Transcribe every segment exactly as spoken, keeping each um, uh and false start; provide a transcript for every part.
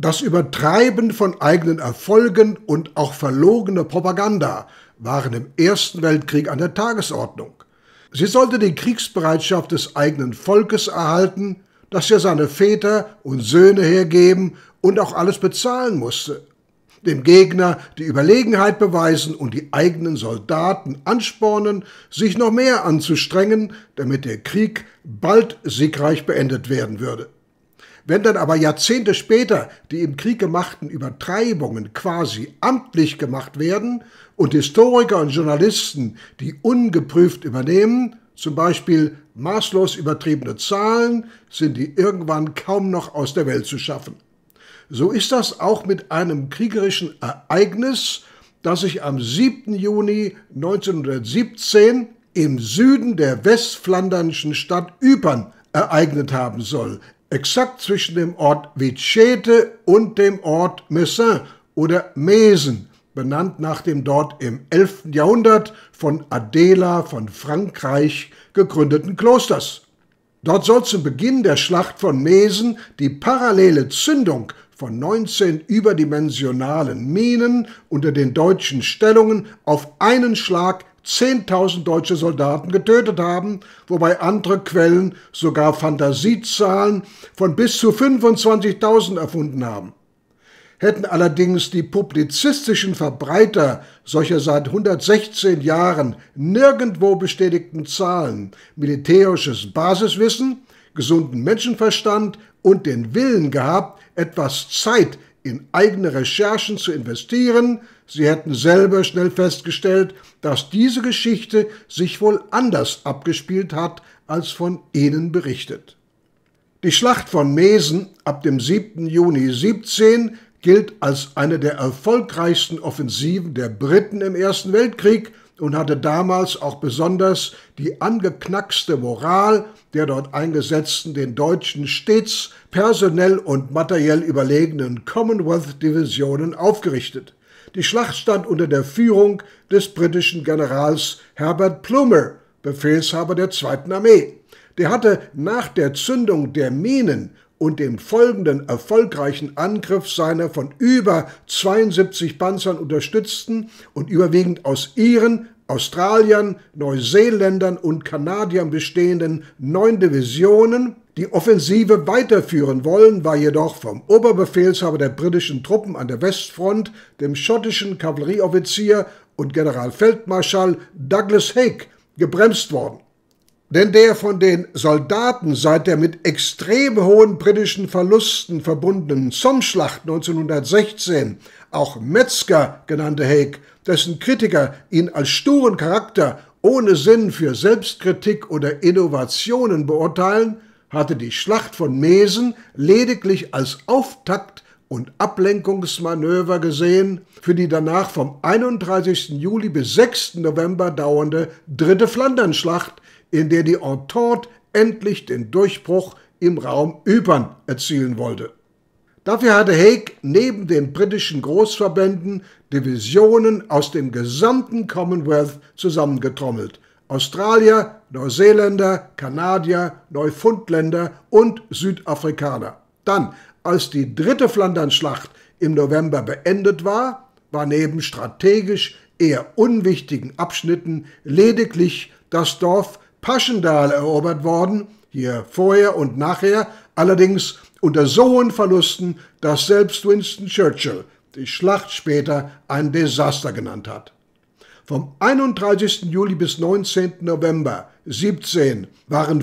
Das Übertreiben von eigenen Erfolgen und auch verlogene Propaganda waren im Ersten Weltkrieg an der Tagesordnung. Sie sollte die Kriegsbereitschaft des eigenen Volkes erhalten, das ja seine Väter und Söhne hergeben und auch alles bezahlen musste. Dem Gegner die Überlegenheit beweisen und die eigenen Soldaten anspornen, sich noch mehr anzustrengen, damit der Krieg bald siegreich beendet werden würde. Wenn dann aber Jahrzehnte später die im Krieg gemachten Übertreibungen quasi amtlich gemacht werden und Historiker und Journalisten die ungeprüft übernehmen, zum Beispiel maßlos übertriebene Zahlen, sind die irgendwann kaum noch aus der Welt zu schaffen. So ist das auch mit einem kriegerischen Ereignis, das sich am siebten Juni neunzehnhundertsiebzehn im Süden der westflandernischen Stadt Ypern ereignet haben soll, exakt zwischen dem Ort Vicete und dem Ort Messins oder Mesen, benannt nach dem dort im elften Jahrhundert von Adela von Frankreich gegründeten Klosters. Dort soll zum Beginn der Schlacht von Mesen die parallele Zündung von neunzehn überdimensionalen Minen unter den deutschen Stellungen auf einen Schlag zehntausend deutsche Soldaten getötet haben, wobei andere Quellen sogar Fantasiezahlen von bis zu fünfundzwanzigtausend erfunden haben. Hätten allerdings die publizistischen Verbreiter solcher seit hundertsechzehn Jahren nirgendwo bestätigten Zahlen militärisches Basiswissen, gesunden Menschenverstand und den Willen gehabt, etwas Zeit in eigene Recherchen zu investieren, sie hätten selber schnell festgestellt, dass diese Geschichte sich wohl anders abgespielt hat, als von ihnen berichtet. Die Schlacht von Mesen ab dem siebten Juni siebzehn gilt als eine der erfolgreichsten Offensiven der Briten im Ersten Weltkrieg und hatte damals auch besonders die angeknackste Moral der dort Eingesetzten, den Deutschen stets personell und materiell überlegenen Commonwealth-Divisionen aufgerichtet. Die Schlacht stand unter der Führung des britischen Generals Herbert Plumer, Befehlshaber der zweiten Armee. Der hatte nach der Zündung der Minen und dem folgenden erfolgreichen Angriff seiner von über zweiundsiebzig Panzern unterstützten und überwiegend aus Iren, Australiern, Neuseeländern und Kanadiern bestehenden neun Divisionen die Offensive weiterführen wollen, war jedoch vom Oberbefehlshaber der britischen Truppen an der Westfront, dem schottischen Kavallerieoffizier und Generalfeldmarschall Douglas Haig, gebremst worden. Denn der von den Soldaten seit der mit extrem hohen britischen Verlusten verbundenen Somme-Schlacht neunzehnhundertsechzehn, auch Metzger genannte Haig, dessen Kritiker ihn als sturen Charakter ohne Sinn für Selbstkritik oder Innovationen beurteilen, hatte die Schlacht von Mesen lediglich als Auftakt und Ablenkungsmanöver gesehen für die danach vom einunddreißigsten Juli bis sechsten November dauernde dritte Flandernschlacht, in der die Entente endlich den Durchbruch im Raum Ypern erzielen wollte. Dafür hatte Haig neben den britischen Großverbänden Divisionen aus dem gesamten Commonwealth zusammengetrommelt. Australier, Neuseeländer, Kanadier, Neufundländer und Südafrikaner. Dann, als die dritte Flandernschlacht im November beendet war, war neben strategisch eher unwichtigen Abschnitten lediglich das Dorf Passchendaele erobert worden, hier vorher und nachher, allerdings unter so hohen Verlusten, dass selbst Winston Churchill die Schlacht später ein Desaster genannt hat. Vom einunddreißigsten Juli bis neunzehnten November siebzehn waren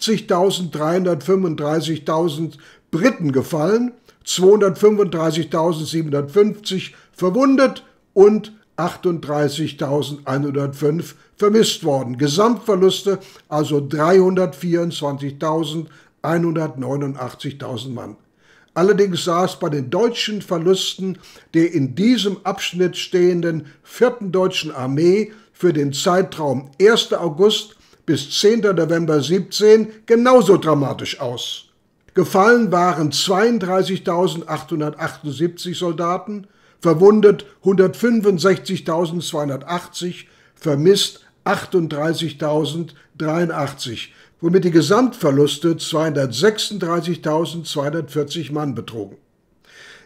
fünfzigtausenddreihundertfünfunddreißigtausend Briten gefallen, zweihundertfünfunddreißigtausendsiebenhundertfünfzig verwundet und achtunddreißigtausendeinhundertfünf vermisst worden. Gesamtverluste also dreihundertvierundzwanzigtausendeinhundertneunundachtzig Mann. Allerdings sah es bei den deutschen Verlusten der in diesem Abschnitt stehenden vierten Deutschen Armee für den Zeitraum ersten August bis zehnten November siebzehn genauso dramatisch aus. Gefallen waren zweiunddreißigtausendachthundertachtundsiebzig Soldaten, verwundet hundertfünfundsechzigtausendzweihundertachtzig, vermisst achtunddreißigtausenddreiundachtzig, womit die Gesamtverluste zweihundertsechsunddreißigtausendzweihundertvierzig Mann betrugen.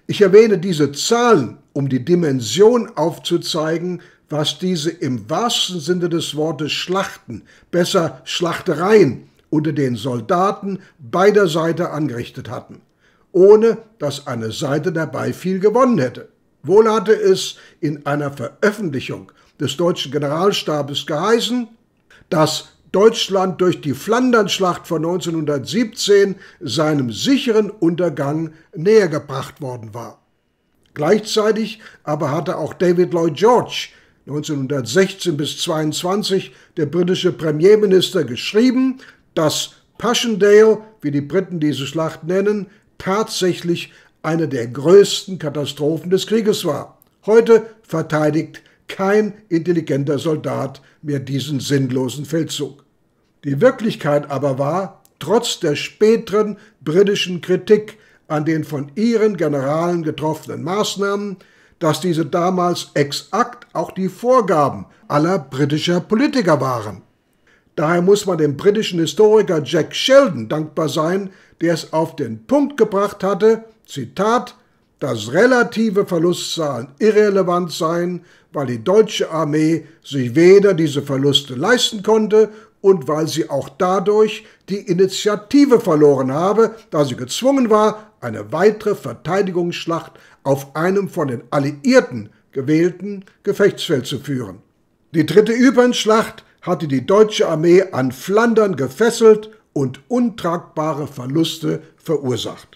Ich erwähne diese Zahlen, um die Dimension aufzuzeigen, was diese im wahrsten Sinne des Wortes Schlachten, besser Schlachtereien, unter den Soldaten beider Seiten angerichtet hatten, ohne dass eine Seite dabei viel gewonnen hätte. Wohl hatte es in einer Veröffentlichung des deutschen Generalstabes geheißen, dass Deutschland durch die Flandernschlacht von neunzehnhundertsiebzehn seinem sicheren Untergang nähergebracht worden war. Gleichzeitig aber hatte auch David Lloyd George neunzehnhundertsechzehn bis zweiundzwanzig, der britische Premierminister, geschrieben, dass Passchendaele, wie die Briten diese Schlacht nennen, tatsächlich eine der größten Katastrophen des Krieges war. Heute verteidigt kein intelligenter Soldat mehr diesen sinnlosen Feldzug. Die Wirklichkeit aber war, trotz der späteren britischen Kritik an den von ihren Generalen getroffenen Maßnahmen, dass diese damals exakt auch die Vorgaben aller britischer Politiker waren. Daher muss man dem britischen Historiker Jack Sheldon dankbar sein, der es auf den Punkt gebracht hatte, Zitat, dass relative Verlustzahlen irrelevant seien, weil die deutsche Armee sich weder diese Verluste leisten konnte und weil sie auch dadurch die Initiative verloren habe, da sie gezwungen war, eine weitere Verteidigungsschlacht auf einem von den Alliierten gewählten Gefechtsfeld zu führen. Die dritte Ypernschlacht hatte die deutsche Armee an Flandern gefesselt und untragbare Verluste verursacht.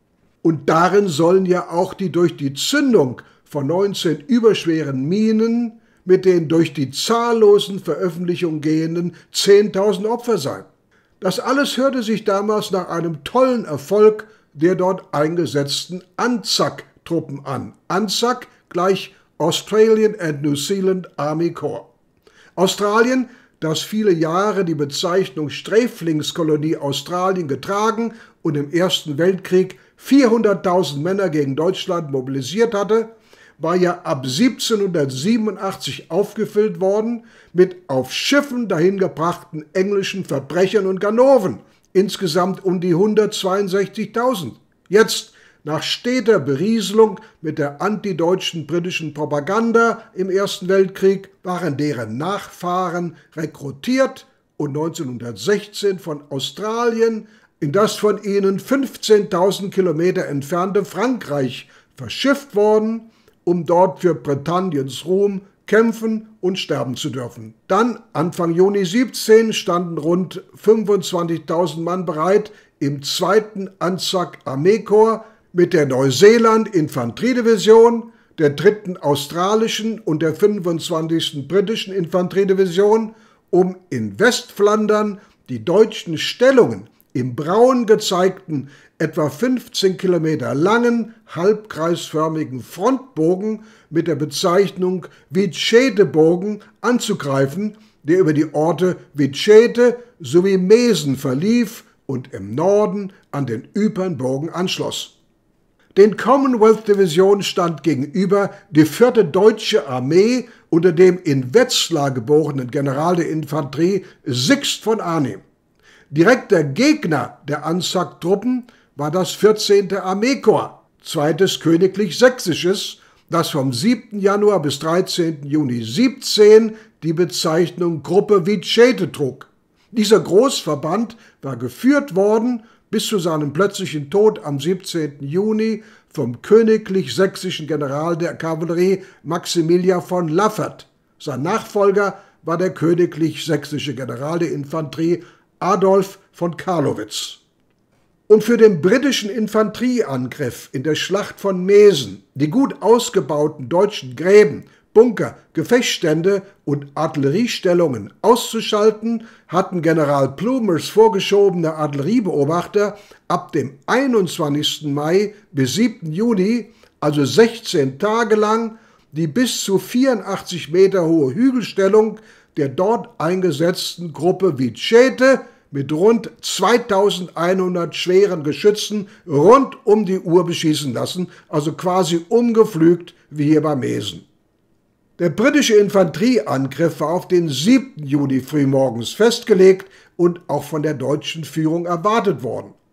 Und darin sollen ja auch die durch die Zündung von neunzehn überschweren Minen mit den durch die zahllosen Veröffentlichungen gehenden zehntausend Opfer sein. Das alles hörte sich damals nach einem tollen Erfolg der dort eingesetzten ANZAC-Truppen an. ANZAC gleich Australian and New Zealand Army Corps. Australien, das viele Jahre die Bezeichnung Sträflingskolonie Australien getragen und im Ersten Weltkrieg vierhunderttausend Männer gegen Deutschland mobilisiert hatte, war ja ab siebzehnhundertsiebenundachtzig aufgefüllt worden mit auf Schiffen dahingebrachten englischen Verbrechern und Ganoven, insgesamt um die hundertzweiundsechzigtausend. Jetzt, nach steter Berieselung mit der antideutschen britischen Propaganda im Ersten Weltkrieg, waren deren Nachfahren rekrutiert und neunzehnhundertsechzehn von Australien in das von ihnen fünfzehntausend Kilometer entfernte Frankreich verschifft worden, um dort für Britanniens Ruhm kämpfen und sterben zu dürfen. Dann, Anfang Juni siebzehn, standen rund fünfundzwanzigtausend Mann bereit im zweiten ANZAC-Armeekorps mit der Neuseeland-Infanteriedivision, der dritten australischen und der fünfundzwanzigsten britischen Infanteriedivision, um in Westflandern die deutschen Stellungen im braun gezeigten, etwa fünfzehn Kilometer langen, halbkreisförmigen Frontbogen mit der Bezeichnung Wytschaete-Bogen anzugreifen, der über die Orte Wytschaete sowie Mesen verlief und im Norden an den Ypernbogen anschloss. Den Commonwealth-Divisionen stand gegenüber die vierte Deutsche Armee unter dem in Wetzlar geborenen General der Infanterie Sixt von Arnim. Direkter Gegner der ANZAC-Truppen war das vierzehnte Armeekorps, zweites Königlich Sächsisches, das vom siebten Januar bis dreizehnten Juni siebzehn die Bezeichnung Gruppe Wytschaete trug. Dieser Großverband war geführt worden bis zu seinem plötzlichen Tod am siebzehnten Juni vom königlich sächsischen General der Kavallerie Maximilian von Laffert. Sein Nachfolger war der königlich sächsische General der Infanterie Adolf von Carlowitz. Und für den britischen Infanterieangriff in der Schlacht von Mesen die gut ausgebauten deutschen Gräben, Bunker, Gefechtsstände und Artilleriestellungen auszuschalten, hatten General Plumers vorgeschobene Artilleriebeobachter ab dem einundzwanzigsten Mai bis siebten Juni, also sechzehn Tage lang, die bis zu vierundachtzig Meter hohe Hügelstellung der dort eingesetzten Gruppe Wytschaete mit rund zweitausendeinhundert schweren Geschützen rund um die Uhr beschießen lassen, also quasi umgepflügt wie hier bei Mesen. Der britische Infanterieangriff war auf den siebten Juni frühmorgens festgelegt und auch von der deutschen Führung erwartet worden.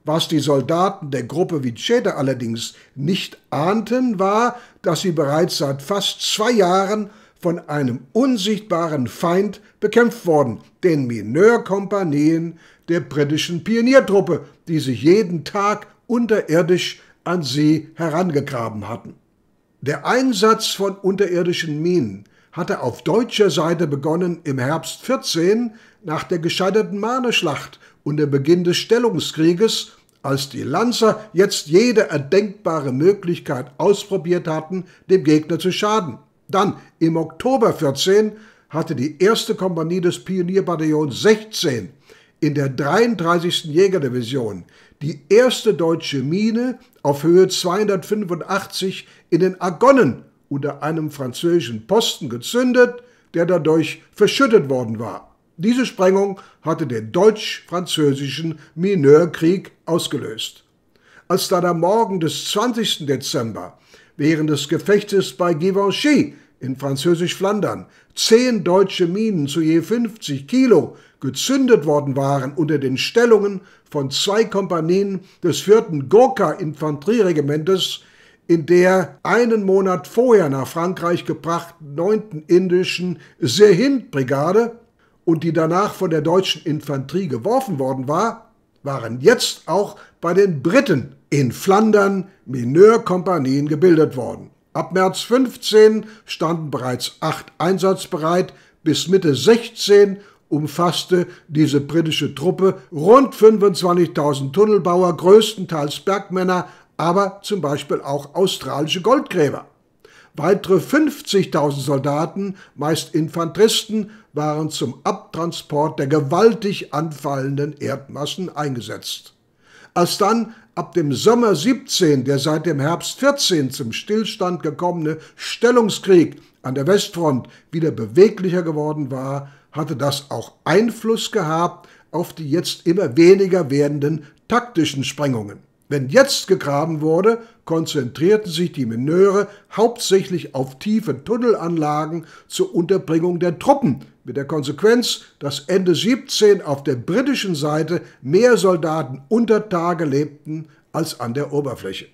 Was die Soldaten der Gruppe Vicheta allerdings nicht ahnten, war, dass sie bereits seit fast zwei Jahren von einem unsichtbaren Feind bekämpft wurden, den Mineur-Kompanien der britischen Pioniertruppe, die sich jeden Tag unterirdisch an sie herangegraben hatten. Der Einsatz von unterirdischen Minen hatte auf deutscher Seite begonnen im Herbst vierzehn nach der gescheiterten Marneschlacht und dem Beginn des Stellungskrieges, als die Lanzer jetzt jede erdenkbare Möglichkeit ausprobiert hatten, dem Gegner zu schaden. Dann, im Oktober vierzehn, hatte die erste Kompanie des Pionierbataillons sechzehn in der dreiunddreißigsten Jägerdivision die erste deutsche Mine auf Höhe zweihundertfünfundachtzig in den Argonnen unter einem französischen Posten gezündet, der dadurch verschüttet worden war. Diese Sprengung hatte den deutsch-französischen Mineurkrieg ausgelöst. Als dann am Morgen des zwanzigsten Dezember während des Gefechtes bei Givenchy in Französisch-Flandern zehn deutsche Minen zu je fünfzig Kilo gezündet worden waren unter den Stellungen von zwei Kompanien des vierten Gurkha-Infanterieregimentes in der einen Monat vorher nach Frankreich gebrachten neunten indischen Sirhind-Brigade und die danach von der deutschen Infanterie geworfen worden war, waren jetzt auch bei den Briten in Flandern Mineur-Kompanien gebildet worden. Ab März fünfzehn standen bereits acht einsatzbereit, bis Mitte sechzehn umfasste diese britische Truppe rund fünfundzwanzigtausend Tunnelbauer, größtenteils Bergmänner, aber zum Beispiel auch australische Goldgräber. Weitere fünfzigtausend Soldaten, meist Infanteristen, waren zum Abtransport der gewaltig anfallenden Erdmassen eingesetzt. Als dann ab dem Sommer siebzehn der seit dem Herbst vierzehn zum Stillstand gekommene Stellungskrieg an der Westfront wieder beweglicher geworden war, hatte das auch Einfluss gehabt auf die jetzt immer weniger werdenden taktischen Sprengungen. Wenn jetzt gegraben wurde, konzentrierten sich die Mineure hauptsächlich auf tiefe Tunnelanlagen zur Unterbringung der Truppen, mit der Konsequenz, dass Ende siebzehn auf der britischen Seite mehr Soldaten unter Tage lebten als an der Oberfläche.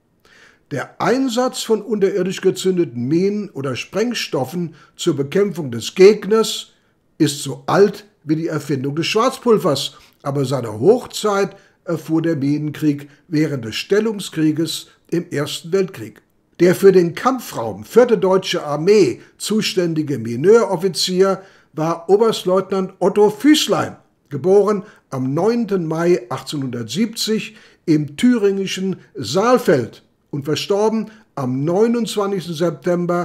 Der Einsatz von unterirdisch gezündeten Minen oder Sprengstoffen zur Bekämpfung des Gegners ist so alt wie die Erfindung des Schwarzpulvers, aber seine Hochzeit erfuhr der Minenkrieg während des Stellungskrieges im Ersten Weltkrieg. Der für den Kampfraum vierte Deutsche Armee zuständige Mineuroffizier war Oberstleutnant Otto Füßlein, geboren am neunten Mai achtzehnhundertsiebzig im thüringischen Saalfeld und verstorben am neunundzwanzigsten September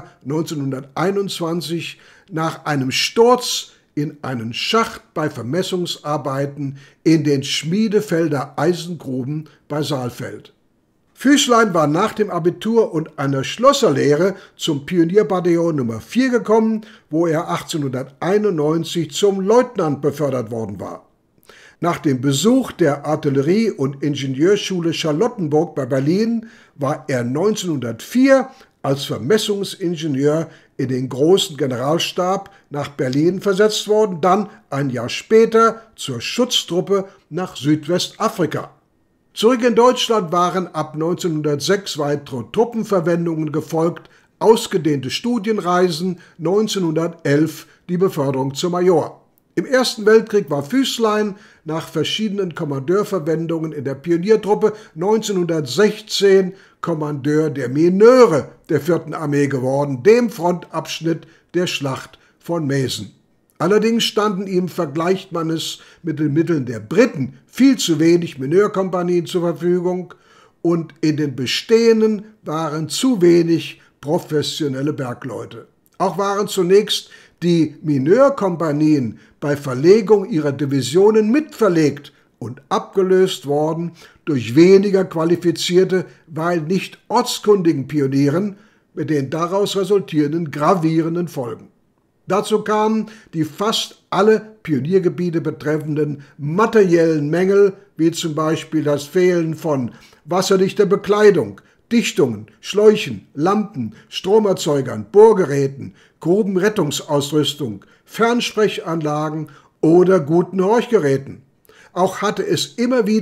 neunzehnhunderteinundzwanzig nach einem Sturz in einen Schacht bei Vermessungsarbeiten in den Schmiedefelder Eisengruben bei Saalfeld. Füßlein war nach dem Abitur und einer Schlosserlehre zum Pionierbataillon Nummer vier gekommen, wo er achtzehnhunderteinundneunzig zum Leutnant befördert worden war. Nach dem Besuch der Artillerie- und Ingenieurschule Charlottenburg bei Berlin war er neunzehnhundertvier als Vermessungsingenieur in den großen Generalstab nach Berlin versetzt worden, dann ein Jahr später zur Schutztruppe nach Südwestafrika. Zurück in Deutschland waren ab neunzehnhundertsechs weitere Truppenverwendungen gefolgt, ausgedehnte Studienreisen, neunzehnhundertelf die Beförderung zum Major. Im Ersten Weltkrieg war Füßlein nach verschiedenen Kommandeurverwendungen in der Pioniertruppe neunzehnhundertsechzehn Kommandeur der Mineure der vierten Armee geworden, dem Frontabschnitt der Schlacht von Mesen. Allerdings standen ihm, vergleicht man es mit den Mitteln der Briten, viel zu wenig Mineurkompanien zur Verfügung und in den bestehenden waren zu wenig professionelle Bergleute. Auch waren zunächst die Mineurkompanien bei Verlegung ihrer Divisionen mitverlegt und abgelöst worden durch weniger qualifizierte, weil nicht ortskundigen Pionieren mit den daraus resultierenden gravierenden Folgen. Dazu kamen die fast alle Pioniergebiete betreffenden materiellen Mängel, wie zum Beispiel das Fehlen von wasserdichter Bekleidung, Dichtungen, Schläuchen, Lampen, Stromerzeugern, Bohrgeräten, Grubenrettungsausrüstung, Fernsprechanlagen oder guten Horchgeräten. Auch hatte es immer wieder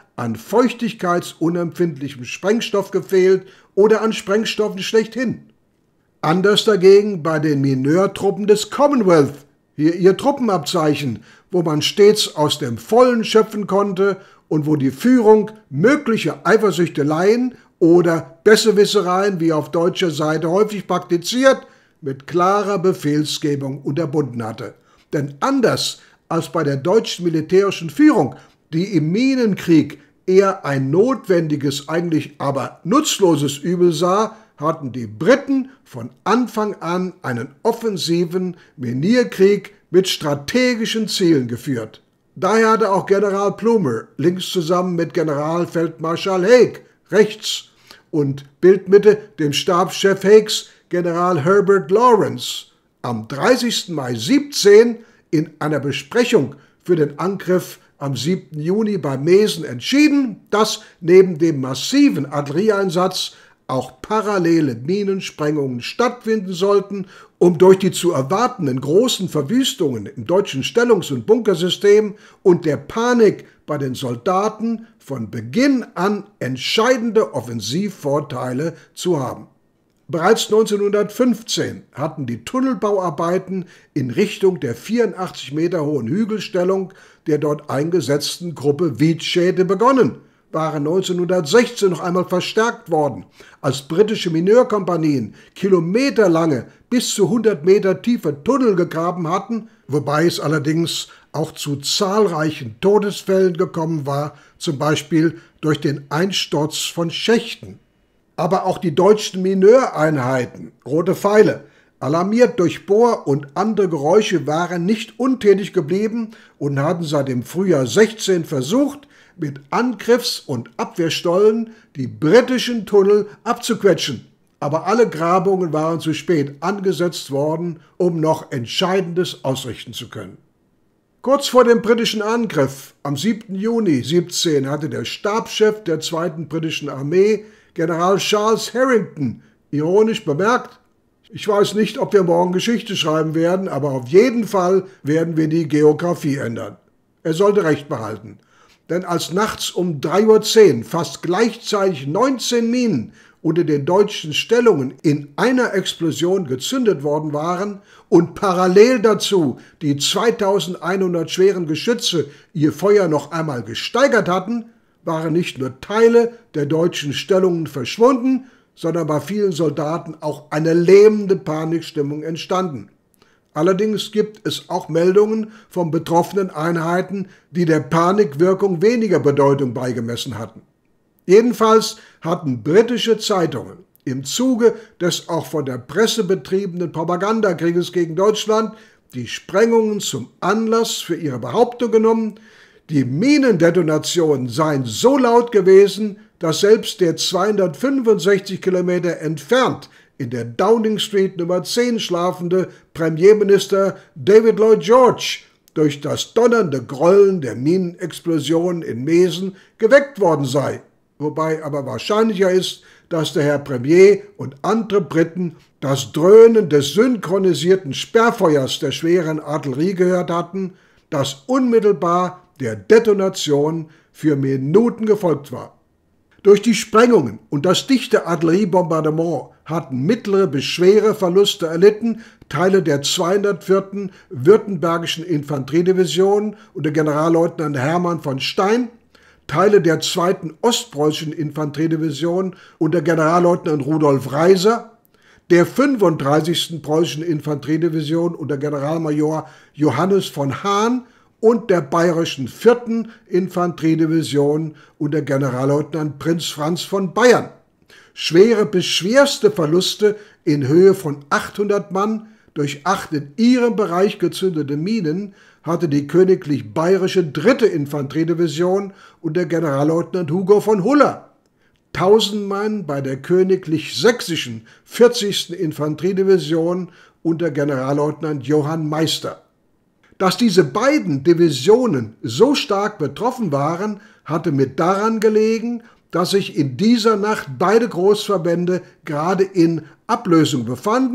an feuchtigkeitsunempfindlichem Sprengstoff gefehlt oder an Sprengstoffen schlechthin. Anders dagegen bei den Mineurtruppen des Commonwealth, hier ihr Truppenabzeichen, wo man stets aus dem Vollen schöpfen konnte und wo die Führung mögliche Eifersüchteleien oder Besserwissereien, wie auf deutscher Seite häufig praktiziert, mit klarer Befehlsgebung unterbunden hatte. Denn anders als bei der deutschen militärischen Führung, die im Minenkrieg eher ein notwendiges, eigentlich aber nutzloses Übel sah, hatten die Briten von Anfang an einen offensiven Minierkrieg mit strategischen Zielen geführt. Daher hatte auch General Plumer links zusammen mit Generalfeldmarschall Haig rechts und Bildmitte dem Stabschef Haigs General Herbert Lawrence am dreißigsten Mai siebzehn in einer Besprechung für den Angriff am siebten Juni bei Mesen entschieden, dass neben dem massiven Artillerieeinsatz auch parallele Minensprengungen stattfinden sollten, um durch die zu erwartenden großen Verwüstungen im deutschen Stellungs- und Bunkersystem und der Panik bei den Soldaten von Beginn an entscheidende Offensivvorteile zu haben. Bereits neunzehnhundertfünfzehn hatten die Tunnelbauarbeiten in Richtung der vierundachtzig Meter hohen Hügelstellung der dort eingesetzten Gruppe Wiedschede begonnen, waren neunzehnhundertsechzehn noch einmal verstärkt worden, als britische Mineurkompanien kilometerlange bis zu hundert Meter tiefe Tunnel gegraben hatten, wobei es allerdings auch zu zahlreichen Todesfällen gekommen war, zum Beispiel durch den Einsturz von Schächten. Aber auch die deutschen Mineureinheiten, Rote Pfeile, alarmiert durch Bohr- und andere Geräusche, waren nicht untätig geblieben und hatten seit dem Frühjahr sechzehn versucht, mit Angriffs- und Abwehrstollen die britischen Tunnel abzuquetschen. Aber alle Grabungen waren zu spät angesetzt worden, um noch Entscheidendes ausrichten zu können. Kurz vor dem britischen Angriff am siebten Juni siebzehn hatte der Stabschef der zweiten britischen Armee, General Charles Harrington, ironisch bemerkt: Ich weiß nicht, ob wir morgen Geschichte schreiben werden, aber auf jeden Fall werden wir die Geografie ändern. Er sollte recht behalten. Denn als nachts um drei Uhr zehn fast gleichzeitig neunzehn Minen unter den deutschen Stellungen in einer Explosion gezündet worden waren und parallel dazu die zweitausendeinhundert schweren Geschütze ihr Feuer noch einmal gesteigert hatten, waren nicht nur Teile der deutschen Stellungen verschwunden, sondern bei vielen Soldaten auch eine lähmende Panikstimmung entstanden. Allerdings gibt es auch Meldungen von betroffenen Einheiten, die der Panikwirkung weniger Bedeutung beigemessen hatten. Jedenfalls hatten britische Zeitungen im Zuge des auch von der Presse betriebenen Propagandakrieges gegen Deutschland die Sprengungen zum Anlass für ihre Behauptung genommen, die Minendetonationen seien so laut gewesen, dass selbst der zweihundertfünfundsechzig Kilometer entfernt in der Downing Street Nummer zehn schlafende Premierminister David Lloyd George durch das donnernde Grollen der Minenexplosionen in Mesen geweckt worden sei, wobei aber wahrscheinlicher ist, dass der Herr Premier und andere Briten das Dröhnen des synchronisierten Sperrfeuers der schweren Artillerie gehört hatten, das unmittelbar der Detonation für Minuten gefolgt war. Durch die Sprengungen und das dichte Artilleriebombardement hatten mittlere bis schwere Verluste erlitten Teile der zweihundertvierten Württembergischen Infanteriedivision unter Generalleutnant Hermann von Stein, Teile der zweiten Ostpreußischen Infanteriedivision unter Generalleutnant Rudolf Reiser, der fünfunddreißigsten Preußischen Infanteriedivision unter Generalmajor Johannes von Hahn und der bayerischen vierten Infanteriedivision unter Generalleutnant Prinz Franz von Bayern. Schwere bis schwerste Verluste in Höhe von achthundert Mann durch acht in ihrem Bereich gezündete Minen hatte die königlich bayerische dritte Infanteriedivision unter Generalleutnant Hugo von Huller, tausend Mann bei der königlich sächsischen vierzigsten Infanteriedivision unter Generalleutnant Johann Meister. Dass diese beiden Divisionen so stark betroffen waren, hatte mit daran gelegen, dass sich in dieser Nacht beide Großverbände gerade in Ablösung befanden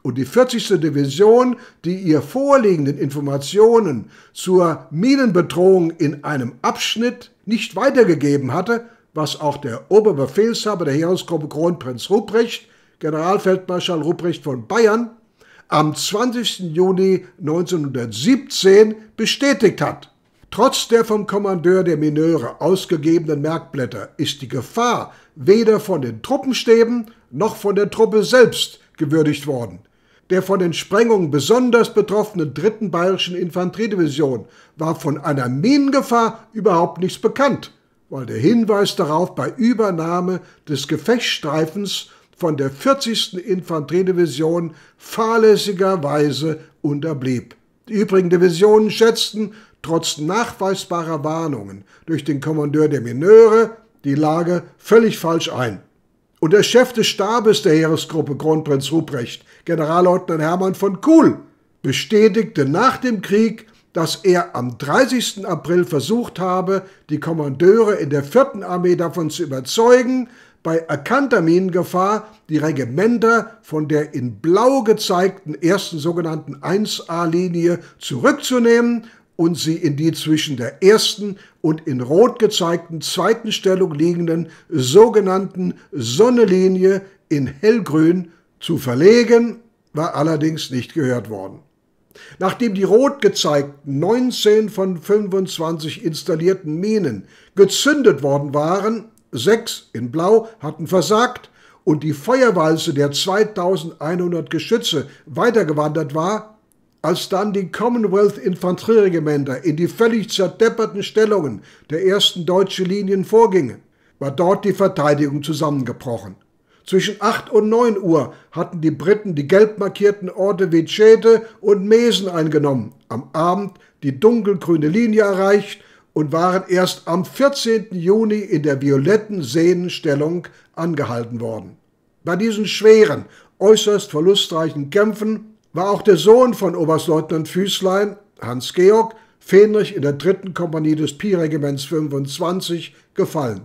und die vierzigste Division die ihr vorliegenden Informationen zur Minenbedrohung in einem Abschnitt nicht weitergegeben hatte, was auch der Oberbefehlshaber der Heeresgruppe Kronprinz Rupprecht, Generalfeldmarschall Rupprecht von Bayern, am zwanzigsten Juni neunzehnhundertsiebzehn bestätigt hat. Trotz der vom Kommandeur der Mineure ausgegebenen Merkblätter ist die Gefahr weder von den Truppenstäben noch von der Truppe selbst gewürdigt worden. Der von den Sprengungen besonders betroffenen dritten Bayerischen Infanteriedivision war von einer Minengefahr überhaupt nichts bekannt, weil der Hinweis darauf bei Übernahme des Gefechtsstreifens von der vierzigsten Infanteriedivision fahrlässigerweise unterblieb. Die übrigen Divisionen schätzten, trotz nachweisbarer Warnungen durch den Kommandeur der Mineure, die Lage völlig falsch ein. Und der Chef des Stabes der Heeresgruppe Kronprinz Rupprecht, Generalleutnant Hermann von Kuhl, bestätigte nach dem Krieg, dass er am dreißigsten April versucht habe, die Kommandeure in der vierten Armee davon zu überzeugen, bei erkannter Minengefahr die Regimenter von der in blau gezeigten ersten sogenannten eins A-Linie zurückzunehmen und sie in die zwischen der ersten und in rot gezeigten zweiten Stellung liegenden sogenannten Sonnelinie in hellgrün zu verlegen, war allerdings nicht gehört worden. Nachdem die rot gezeigten neunzehn von fünfundzwanzig installierten Minen gezündet worden waren, sechs in blau hatten versagt und die Feuerwalze der zweitausendeinhundert Geschütze weitergewandert war, als dann die Commonwealth-Infanterieregimenter in die völlig zerdepperten Stellungen der ersten deutschen Linien vorgingen, war dort die Verteidigung zusammengebrochen. Zwischen acht und neun Uhr hatten die Briten die gelb markierten Orte Vicente und Mesen eingenommen, am Abend die dunkelgrüne Linie erreicht und waren erst am vierzehnten Juni in der violetten Sehnenstellung angehalten worden. Bei diesen schweren, äußerst verlustreichen Kämpfen war auch der Sohn von Oberstleutnant Füßlein, Hans-Georg, Fähnrich in der dritten Kompanie des Pi-Regiments fünfundzwanzig, gefallen.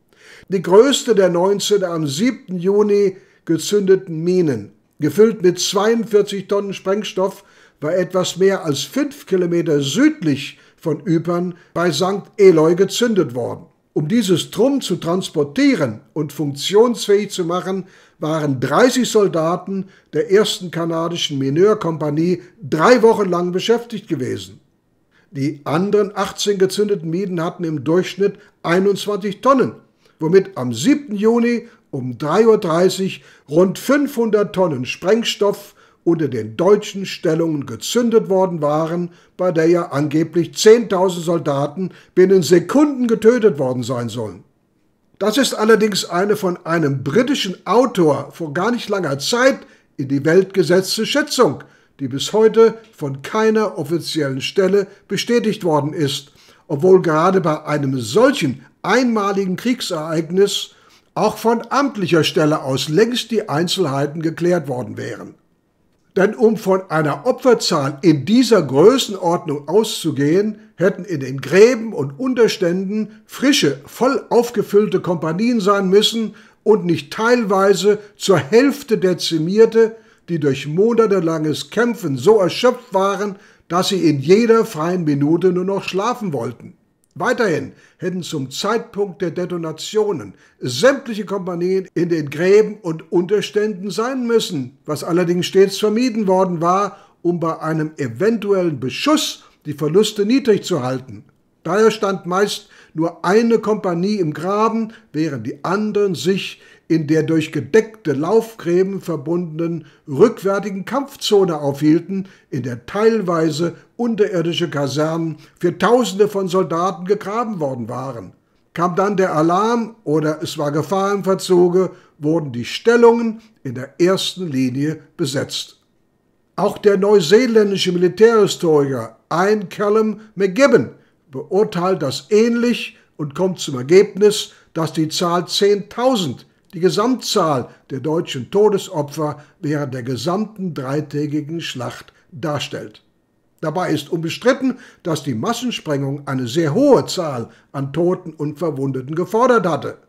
Die größte der neunzehn am siebten Juni gezündeten Minen, gefüllt mit zweiundvierzig Tonnen Sprengstoff, war etwas mehr als fünf Kilometer südlich von Ypern bei Sankt Eloy gezündet worden. Um dieses Trumm zu transportieren und funktionsfähig zu machen, waren dreißig Soldaten der ersten kanadischen Mineurkompanie drei Wochen lang beschäftigt gewesen. Die anderen achtzehn gezündeten Minen hatten im Durchschnitt einundzwanzig Tonnen, womit am siebten Juni um drei Uhr dreißig rund fünfhundert Tonnen Sprengstoff unter den deutschen Stellungen gezündet worden waren, bei der ja angeblich zehntausend Soldaten binnen Sekunden getötet worden sein sollen. Das ist allerdings eine von einem britischen Autor vor gar nicht langer Zeit in die Welt gesetzte Schätzung, die bis heute von keiner offiziellen Stelle bestätigt worden ist, obwohl gerade bei einem solchen einmaligen Kriegsereignis auch von amtlicher Stelle aus längst die Einzelheiten geklärt worden wären. Denn um von einer Opferzahl in dieser Größenordnung auszugehen, hätten in den Gräben und Unterständen frische, voll aufgefüllte Kompanien sein müssen und nicht teilweise zur Hälfte dezimierte, die durch monatelanges Kämpfen so erschöpft waren, dass sie in jeder freien Minute nur noch schlafen wollten. Weiterhin hätten zum Zeitpunkt der Detonationen sämtliche Kompanien in den Gräben und Unterständen sein müssen, was allerdings stets vermieden worden war, um bei einem eventuellen Beschuss die Verluste niedrig zu halten. Daher stand meist nur eine Kompanie im Graben, während die anderen sich in der durch gedeckte Laufgräben verbundenen rückwärtigen Kampfzone aufhielten, in der teilweise unterirdische Kasernen für Tausende von Soldaten gegraben worden waren. Kam dann der Alarm oder es war Gefahr im Verzuge, wurden die Stellungen in der ersten Linie besetzt. Auch der neuseeländische Militärhistoriker Ian Callum McGibbon beurteilt das ähnlich und kommt zum Ergebnis, dass die Zahl zehntausend die Gesamtzahl der deutschen Todesopfer während der gesamten dreitägigen Schlacht darstellt. Dabei ist unbestritten, dass die Massensprengung eine sehr hohe Zahl an Toten und Verwundeten gefordert hatte.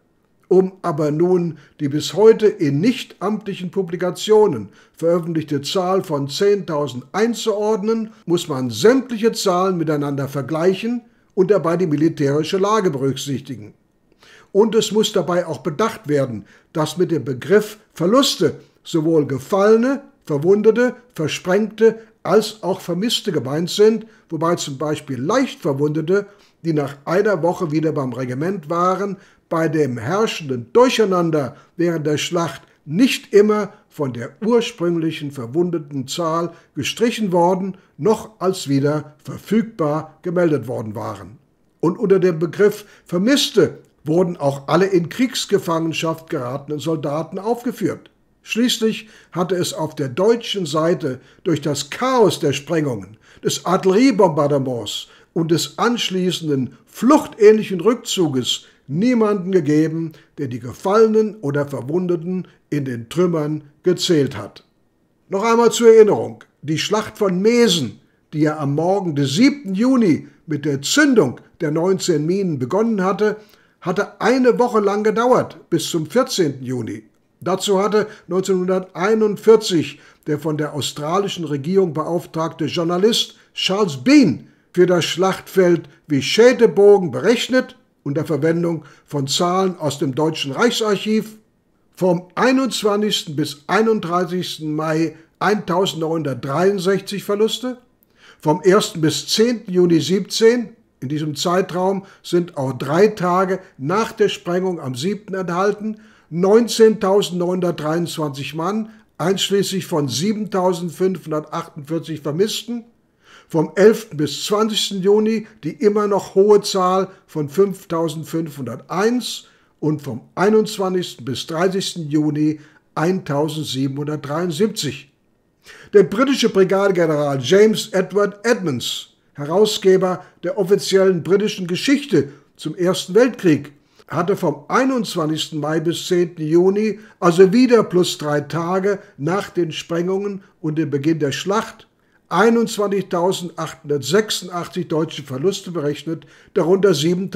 Um aber nun die bis heute in nichtamtlichen Publikationen veröffentlichte Zahl von zehntausend einzuordnen, muss man sämtliche Zahlen miteinander vergleichen und dabei die militärische Lage berücksichtigen. Und es muss dabei auch bedacht werden, dass mit dem Begriff Verluste sowohl Gefallene, Verwundete, Versprengte als auch Vermisste gemeint sind, wobei zum Beispiel Leichtverwundete, die nach einer Woche wieder beim Regiment waren, bei dem herrschenden Durcheinander während der Schlacht nicht immer von der ursprünglichen verwundeten Zahl gestrichen worden, noch als wieder verfügbar gemeldet worden waren. Und unter dem Begriff Vermisste wurden auch alle in Kriegsgefangenschaft geratenen Soldaten aufgeführt. Schließlich hatte es auf der deutschen Seite durch das Chaos der Sprengungen, des Artilleriebombardements und des anschließenden fluchtähnlichen Rückzuges niemanden gegeben, der die Gefallenen oder Verwundeten in den Trümmern gezählt hat. Noch einmal zur Erinnerung: Die Schlacht von Mesen, die ja am Morgen des siebten Juni mit der Zündung der neunzehn Minen begonnen hatte, hatte eine Woche lang gedauert, bis zum vierzehnten Juni. Dazu hatte neunzehnhunderteinundvierzig der von der australischen Regierung beauftragte Journalist Charles Bean für das Schlachtfeld Wyschetebogen berechnet, unter Verwendung von Zahlen aus dem Deutschen Reichsarchiv, vom einundzwanzigsten bis einunddreißigsten Mai eintausendneunhundertdreiundsechzig Verluste, vom ersten bis zehnten Juni siebzehn, in diesem Zeitraum sind auch drei Tage nach der Sprengung am siebten enthalten, neunzehntausendneunhundertdreiundzwanzig Mann, einschließlich von siebentausendfünfhundertachtundvierzig Vermissten, vom elften bis zwanzigsten Juni die immer noch hohe Zahl von fünftausendfünfhunderteins und vom einundzwanzigsten bis dreißigsten Juni eintausendsiebenhundertdreiundsiebzig. Der britische Brigadegeneral James Edward Edmonds, Herausgeber der offiziellen britischen Geschichte zum Ersten Weltkrieg, hatte vom einundzwanzigsten Mai bis zehnten Juni, also wieder plus drei Tage nach den Sprengungen und dem Beginn der Schlacht, einundzwanzigtausendachthundertsechsundachtzig deutsche Verluste berechnet, darunter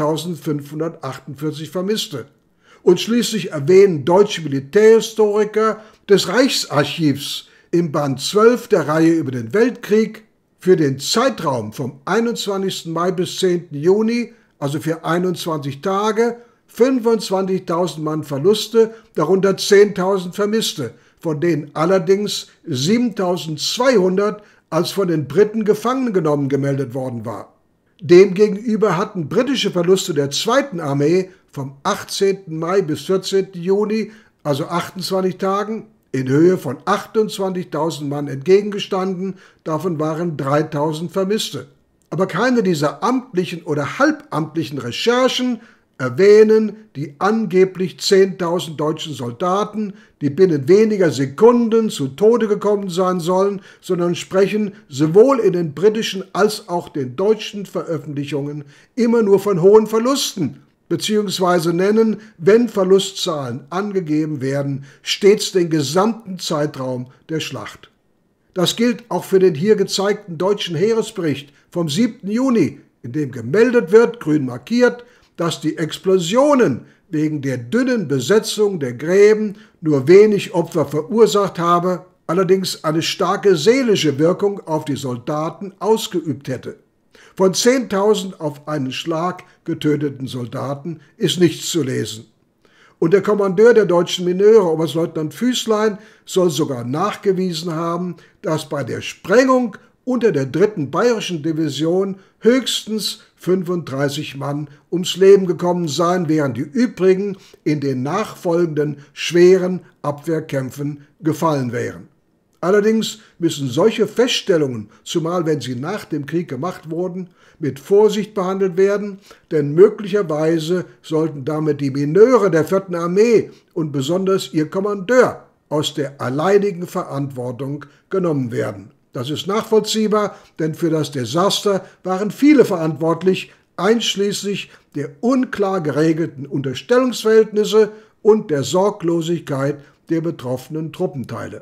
siebentausendfünfhundertachtundvierzig Vermisste. Und schließlich erwähnen deutsche Militärhistoriker des Reichsarchivs im Band zwölf der Reihe über den Weltkrieg für den Zeitraum vom einundzwanzigsten Mai bis zehnten Juni, also für einundzwanzig Tage, fünfundzwanzigtausend Mann Verluste, darunter zehntausend Vermisste, von denen allerdings siebentausendzweihundert als von den Briten gefangen genommen gemeldet worden war. Demgegenüber hatten britische Verluste der zweiten Armee vom achtzehnten Mai bis vierzehnten Juni, also achtundzwanzig Tagen, in Höhe von achtundzwanzigtausend Mann entgegengestanden, davon waren dreitausend Vermisste. Aber keine dieser amtlichen oder halbamtlichen Recherchen erwähnen die angeblich zehntausend deutschen Soldaten, die binnen weniger Sekunden zu Tode gekommen sein sollen, sondern sprechen sowohl in den britischen als auch den deutschen Veröffentlichungen immer nur von hohen Verlusten, beziehungsweise nennen, wenn Verlustzahlen angegeben werden, stets den gesamten Zeitraum der Schlacht. Das gilt auch für den hier gezeigten deutschen Heeresbericht vom siebten Juni, in dem gemeldet wird, grün markiert, dass die Explosionen wegen der dünnen Besetzung der Gräben nur wenig Opfer verursacht habe, allerdings eine starke seelische Wirkung auf die Soldaten ausgeübt hätte. Von zehntausend auf einen Schlag getöteten Soldaten ist nichts zu lesen. Und der Kommandeur der deutschen Mineure, Oberstleutnant Füßlein, soll sogar nachgewiesen haben, dass bei der Sprengung unter der dritten Bayerischen Division höchstens fünfunddreißig Mann ums Leben gekommen seien, während die übrigen in den nachfolgenden schweren Abwehrkämpfen gefallen wären. Allerdings müssen solche Feststellungen, zumal wenn sie nach dem Krieg gemacht wurden, mit Vorsicht behandelt werden, denn möglicherweise sollten damit die Mineure der vierten Armee und besonders ihr Kommandeur aus der alleinigen Verantwortung genommen werden. Das ist nachvollziehbar, denn für das Desaster waren viele verantwortlich, einschließlich der unklar geregelten Unterstellungsverhältnisse und der Sorglosigkeit der betroffenen Truppenteile.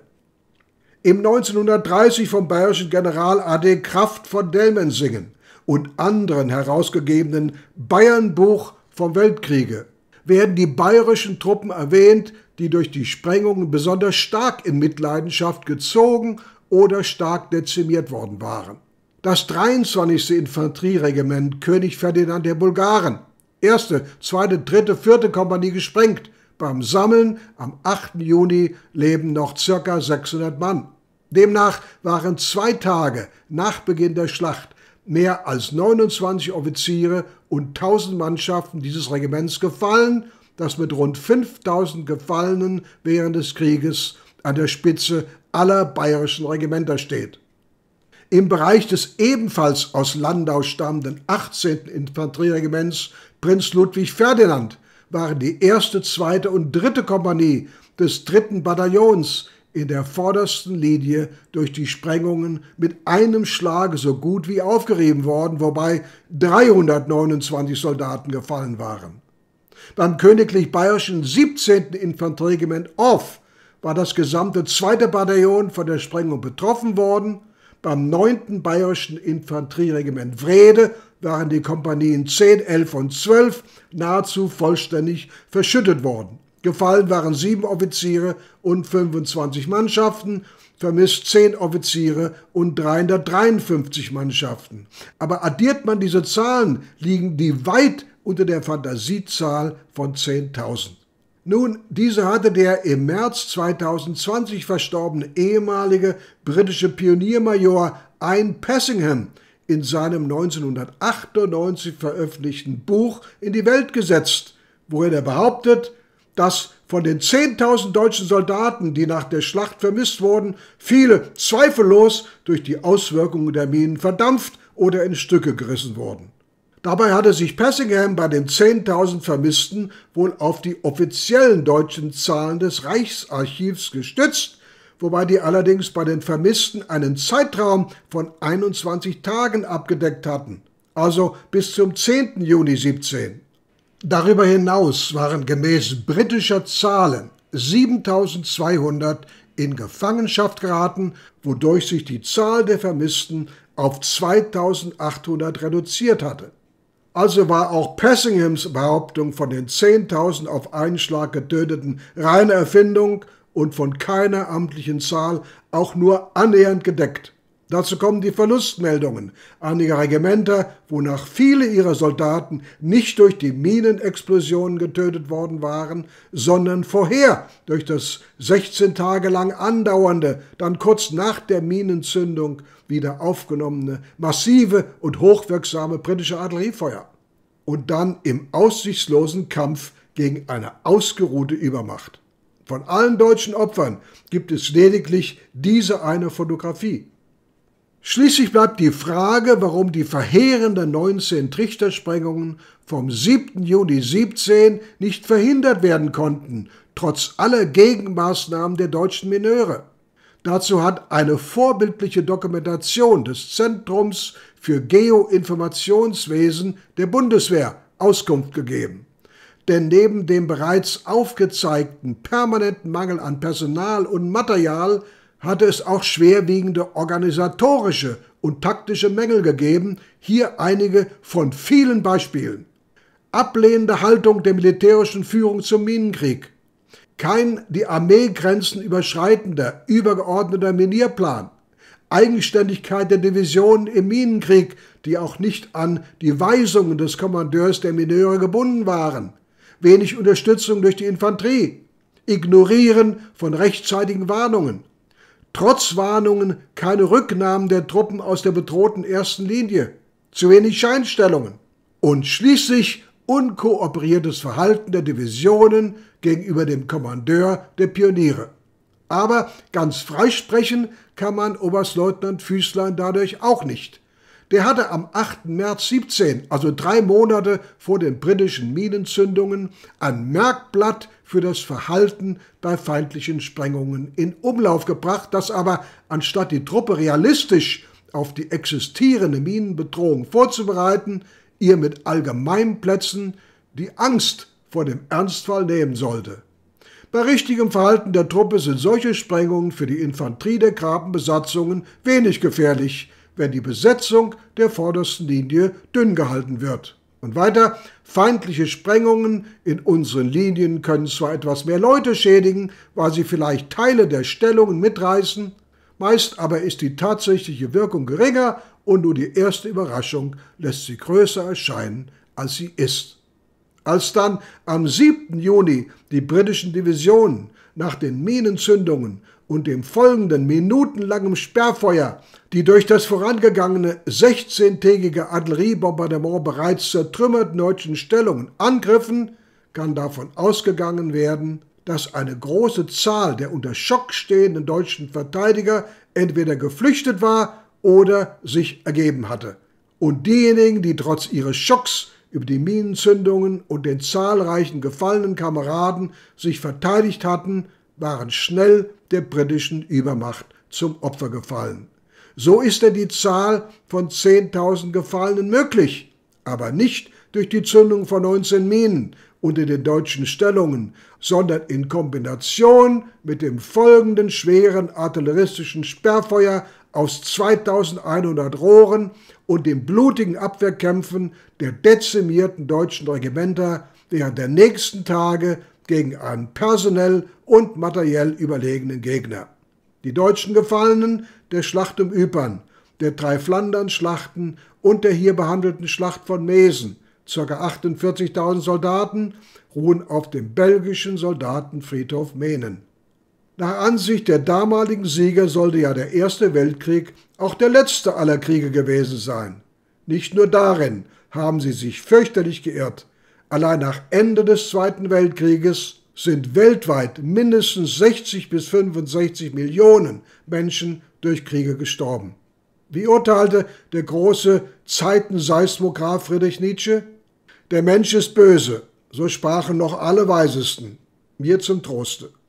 Im neunzehnhundertdreißig vom bayerischen General A D Kraft von Dellmensingen und anderen herausgegebenen Bayernbuch vom Weltkriege werden die bayerischen Truppen erwähnt, die durch die Sprengungen besonders stark in Mitleidenschaft gezogen oder stark dezimiert worden waren. Das dreiundzwanzigste Infanterieregiment König Ferdinand der Bulgaren, erste, zweite, dritte, vierte Kompanie gesprengt. Beim Sammeln am achten Juni leben noch ca. sechshundert Mann. Demnach waren zwei Tage nach Beginn der Schlacht mehr als neunundzwanzig Offiziere und tausend Mannschaften dieses Regiments gefallen, das mit rund fünftausend Gefallenen während des Krieges an der Spitze aller bayerischen Regimenter steht. Im Bereich des ebenfalls aus Landau stammenden achtzehnten Infanterieregiments Prinz Ludwig Ferdinand waren die erste, zweite und dritte Kompanie des dritten Bataillons in der vordersten Linie durch die Sprengungen mit einem Schlage so gut wie aufgerieben worden, wobei dreihundertneunundzwanzig Soldaten gefallen waren. Beim königlich bayerischen siebzehnten Infanterieregiment Orff war das gesamte zweite Bataillon von der Sprengung betroffen worden. Beim neunten bayerischen Infanterieregiment Wrede waren die Kompanien zehn, elf und zwölf nahezu vollständig verschüttet worden. Gefallen waren sieben Offiziere und fünfundzwanzig Mannschaften, vermisst zehn Offiziere und dreihundertdreiundfünfzig Mannschaften. Aber addiert man diese Zahlen, liegen die weit unter der Fantasiezahl von zehntausend. Nun, diese hatte der im März zweitausendzwanzig verstorbene ehemalige britische Pioniermajor Ian Passingham in seinem neunzehnhundertachtundneunzig veröffentlichten Buch in die Welt gesetzt, worin er behauptet, dass von den zehntausend deutschen Soldaten, die nach der Schlacht vermisst wurden, viele zweifellos durch die Auswirkungen der Minen verdampft oder in Stücke gerissen wurden. Dabei hatte sich Passingham bei den zehntausend Vermissten wohl auf die offiziellen deutschen Zahlen des Reichsarchivs gestützt, wobei die allerdings bei den Vermissten einen Zeitraum von einundzwanzig Tagen abgedeckt hatten, also bis zum zehnten Juni siebzehn. Darüber hinaus waren gemäß britischer Zahlen siebentausendzweihundert in Gefangenschaft geraten, wodurch sich die Zahl der Vermissten auf zweitausendachthundert reduziert hatte. Also war auch Passinghams Behauptung von den zehntausend auf einen Schlag getöteten reine Erfindung und von keiner amtlichen Zahl auch nur annähernd gedeckt. Dazu kommen die Verlustmeldungen einiger Regimenter, wonach viele ihrer Soldaten nicht durch die Minenexplosionen getötet worden waren, sondern vorher durch das sechzehn Tage lang andauernde, dann kurz nach der Minenzündung wieder aufgenommene, massive und hochwirksame britische Artilleriefeuer. Und dann im aussichtslosen Kampf gegen eine ausgeruhte Übermacht. Von allen deutschen Opfern gibt es lediglich diese eine Fotografie. Schließlich bleibt die Frage, warum die verheerenden neunzehn Trichtersprengungen vom siebten Juni siebzehn nicht verhindert werden konnten, trotz aller Gegenmaßnahmen der deutschen Mineure. Dazu hat eine vorbildliche Dokumentation des Zentrums für Geoinformationswesen der Bundeswehr Auskunft gegeben. Denn neben dem bereits aufgezeigten permanenten Mangel an Personal und Material hatte es auch schwerwiegende organisatorische und taktische Mängel gegeben, hier einige von vielen Beispielen. Ablehnende Haltung der militärischen Führung zum Minenkrieg, kein die Armeegrenzen überschreitender, übergeordneter Minierplan, Eigenständigkeit der Divisionen im Minenkrieg, die auch nicht an die Weisungen des Kommandeurs der Mineure gebunden waren, wenig Unterstützung durch die Infanterie, Ignorieren von rechtzeitigen Warnungen, trotz Warnungen keine Rücknahmen der Truppen aus der bedrohten ersten Linie, zu wenig Scheinstellungen und schließlich unkooperiertes Verhalten der Divisionen gegenüber dem Kommandeur der Pioniere. Aber ganz freisprechen kann man Oberstleutnant Füßlein dadurch auch nicht. Der hatte am achten März siebzehn, also drei Monate vor den britischen Minenzündungen, ein Merkblatt für das Verhalten bei feindlichen Sprengungen in Umlauf gebracht, das aber, anstatt die Truppe realistisch auf die existierende Minenbedrohung vorzubereiten, ihr mit Allgemeinplätzen die Angst vor dem Ernstfall nehmen sollte. Bei richtigem Verhalten der Truppe sind solche Sprengungen für die Infanterie der Grabenbesatzungen wenig gefährlich, wenn die Besetzung der vordersten Linie dünn gehalten wird. Und weiter, feindliche Sprengungen in unseren Linien können zwar etwas mehr Leute schädigen, weil sie vielleicht Teile der Stellungen mitreißen, meist aber ist die tatsächliche Wirkung geringer und nur die erste Überraschung lässt sie größer erscheinen, als sie ist. Als dann am siebten Juni die britischen Divisionen nach den Minenzündungen und dem folgenden minutenlangen Sperrfeuer die durch das vorangegangene sechzehntägige Artilleriebombardement bereits zertrümmerten deutschen Stellungen angriffen, kann davon ausgegangen werden, dass eine große Zahl der unter Schock stehenden deutschen Verteidiger entweder geflüchtet war oder sich ergeben hatte. Und diejenigen, die trotz ihres Schocks über die Minenzündungen und den zahlreichen gefallenen Kameraden sich verteidigt hatten, waren schnell der britischen Übermacht zum Opfer gefallen. So ist denn die Zahl von zehntausend Gefallenen möglich, aber nicht durch die Zündung von neunzehn Minen unter den deutschen Stellungen, sondern in Kombination mit dem folgenden schweren artilleristischen Sperrfeuer aus zweitausendeinhundert Rohren und den blutigen Abwehrkämpfen der dezimierten deutschen Regimenter während der nächsten Tage gegen einen personell und materiell überlegenen Gegner. Die deutschen Gefallenen der Schlacht um Ypern, der drei Flandern-Schlachten und der hier behandelten Schlacht von Mesen, ca. achtundvierzigtausend Soldaten, ruhen auf dem belgischen Soldatenfriedhof Menen. Nach Ansicht der damaligen Sieger sollte ja der Erste Weltkrieg auch der letzte aller Kriege gewesen sein. Nicht nur darin haben sie sich fürchterlich geirrt. Allein nach Ende des Zweiten Weltkrieges sind weltweit mindestens sechzig bis fünfundsechzig Millionen Menschen durch Kriege gestorben. Wie urteilte der große Zeitenseismograph Friedrich Nietzsche? Der Mensch ist böse, so sprachen noch alle Weisesten, mir zum Troste.